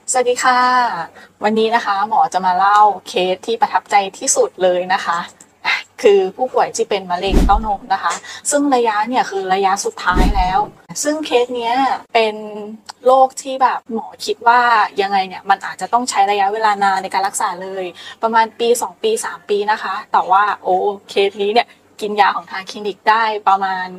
สวัสดีค่ะวันนี้นะคะหมอจะมาเล่าเคสที่ประทับใจที่สุดเลยนะคะคือผู้ป่วยที่เป็นมะเร็งเต้านมนะคะซึ่งระยะเนี่ยคือระยะสุดท้ายแล้วซึ่งเคสเนี้ยเป็นโรคที่แบบหมอคิดว่ายังไงเนี่ยมันอาจจะต้องใช้ระยะเวลานานในการรักษาเลยประมาณปี2ปี3ปีนะคะแต่ว่าเคสนี้เนี่ยกินยาของทางคลินิกได้ประมาณ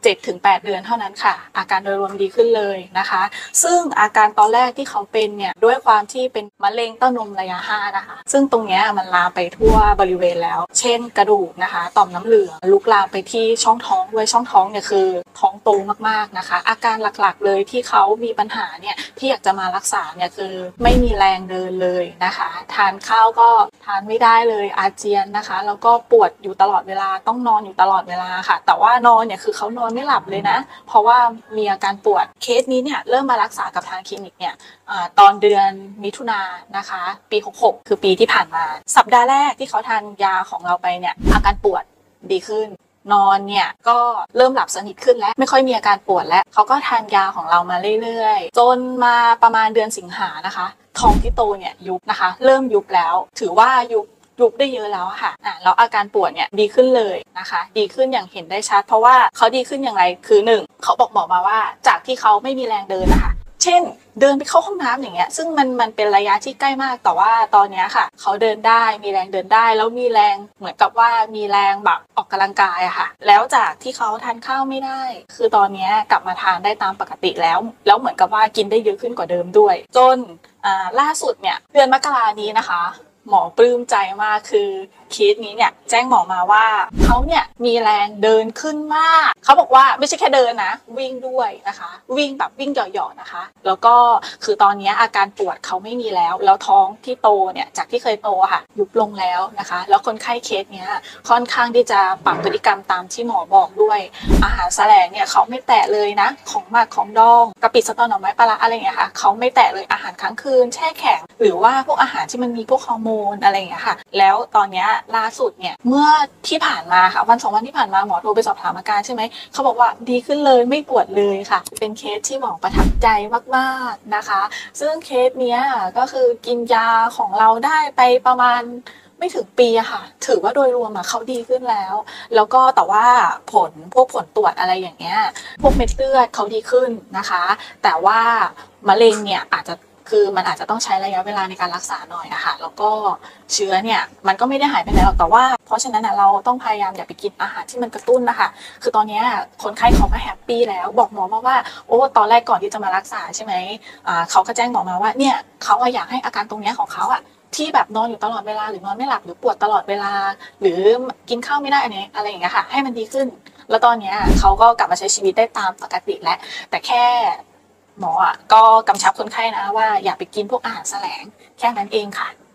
7-8 เดือนเท่านั้นค่ะอาการโดยรวมดีขึ้นเลยนะคะซึ่งอาการตอนแรกที่เขาเป็นเนี่ยด้วยความที่เป็นมะเร็งเต้านมระยะ5นะคะซึ่งตรงนี้มันลามไปทั่วบริเวณแล้วเช่นกระดูกนะคะต่อมน้ำเหลืองลุกลามไปที่ช่องท้องด้วยช่องท้องเนี่ยคือท้องโตมากๆนะคะอาการหลักๆเลยที่เขามีปัญหาเนี่ยที่อยากจะมารักษาเนี่ยคือไม่มีแรงเดินเลยนะคะทานข้าวก็ทานไม่ได้เลยอาเจียนนะคะแล้วก็ปวดอยู่ตลอดเวลาต้องนอนอยู่ตลอดเวลาค่ะแต่ว่านอนเนี่ยคือเขานอนไม่หลับเลยนะเพราะว่ามีอาการปวดเคสนี้เนี่ยเริ่มมารักษากับทางคลินิกเนี่ยตอนเดือนมิถุนายนนะคะปี66คือปีที่ผ่านมาสัปดาห์แรกที่เขาทานยาของเราไปเนี่ยอาการปวดดีขึ้นนอนเนี่ยก็เริ่มหลับสนิทขึ้นแล้วไม่ค่อยมีอาการปวดแล้วเขาก็ทานยาของเรามาเรื่อยๆจนมาประมาณเดือนสิงหานะคะท้องที่โตเนี่ยยุบนะคะเริ่มยุบแล้วถือว่ายุบได้เยอะแล้วค่ะแล้วอาการปวดเนี่ยดีขึ้นเลยนะคะดีขึ้นอย่างเห็นได้ชัดเพราะว่าเขาดีขึ้นอย่างไรคือ1เขาบอกมาว่าจากที่เขาไม่มีแรงเดินนะคะเช่นเดินไปเข้าห้องน้ำอย่างเงี้ยซึ่งมันเป็นระยะที่ใกล้มากแต่ว่าตอนนี้ค่ะเขาเดินได้มีแรงเดินได้แล้วมีแรงเหมือนกับว่ามีแรงแบบออกกำลังกายอะค่ะแล้วจากที่เขาทานข้าวไม่ได้คือตอนนี้กลับมาทานได้ตามปกติแล้วเหมือนกับว่ากินได้เยอะขึ้นกว่าเดิมด้วยจนล่าสุดเนี่ยเดือนมกรานี้นะคะหมอปลื้มใจมากคือเคสนี้เนี่ยแจ้งหมอมาว่าเขาเนี่ยมีแรงเดินขึ้นมากเขาบอกว่าไม่ใช่แค่เดินนะวิ่งด้วยนะคะวิ่งแบบวิ่งเหยาะๆนะคะแล้วก็คือตอนนี้อาการปวดเขาไม่มีแล้วท้องที่โตเนี่ยจากที่เคยโตค่ะยุบลงแล้วนะคะแล้วคนไข้เคสเนี้ยค่อนข้างที่จะปรับพฤติกรรมตามที่หมอบอกด้วยอาหารแสลงเนี่ยเขาไม่แตะเลยนะของหมักของดองกะปิสตอหน่อไม้ปลาร้าอะไรอย่างเงี้ยค่ะเขาไม่แตะเลยอาหารค้างคืนแช่แข็งหรือว่าพวกอาหารที่มันมีพวกฮอร์โมนอะไรอย่างเงี้ยค่ะแล้วตอนนี้ล่าสุดเนี่ยเมื่อที่ผ่านมาค่ะวัน2 วันที่ผ่านมาหมอโทรไปสอบถามอาการใช่ไหมเขาบอกว่าดีขึ้นเลยไม่ปวดเลยค่ะเป็นเคสที่หมอประทับใจมากๆนะคะซึ่งเคสเนี้ยก็คือกินยาของเราได้ไปประมาณไม่ถึงปีอะค่ะถือว่าโดยรวมอะเขาดีขึ้นแล้วก็แต่ว่าพวกผลตรวจอะไรอย่างเงี้ยพวกเม็ดเลือดเขาดีขึ้นนะคะแต่ว่ามะเร็งเนี่ยมันอาจจะต้องใช้ระยะเวลาในการรักษาหน่อยอะค่ะแล้วก็เชื้อเนี่ยมันก็ไม่ได้หายไปไหนหรอกแต่ว่าเพราะฉะนั้นเราต้องพยายามอย่าไปกินอาหารที่มันกระตุ้นนะคะคือตอนนี้คนไข้เขาก็แฮปปี้แล้วบอกหมอมาว่าตอนแรกก่อนที่จะมารักษาใช่ไหมเขาก็แจ้งหมอมาว่าเนี่ยเขาอยากให้อาการตรงนี้ของเขาที่แบบนอนอยู่ตลอดเวลาหรือนอนไม่หลับหรือปวดตลอดเวลาหรือกินข้าวไม่ได้อะไรอย่างเงี้ยค่ะให้มันดีขึ้นแล้วตอนนี้เขาก็กลับมาใช้ชีวิตได้ตามปกติแล้วแต่แค่หมอก็กำชับคนไข้นะว่าอย่าไปกินพวกอาหารแสลงแค่นั้นเองค่ะ